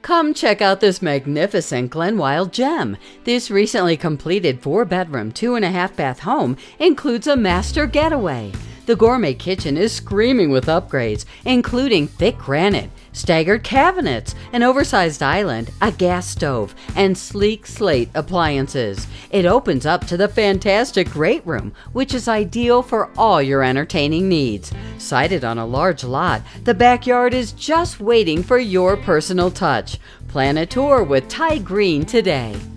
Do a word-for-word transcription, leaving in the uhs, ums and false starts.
Come check out this magnificent Glennwilde gem. This recently completed four-bedroom, two-and-a-half-bath home includes a master getaway. The gourmet kitchen is screaming with upgrades, including thick granite, staggered cabinets, an oversized island, a gas stove, and sleek slate appliances. It opens up to the fantastic great room, which is ideal for all your entertaining needs. Sited on a large lot, the backyard is just waiting for your personal touch. Plan a tour with Ty Green today.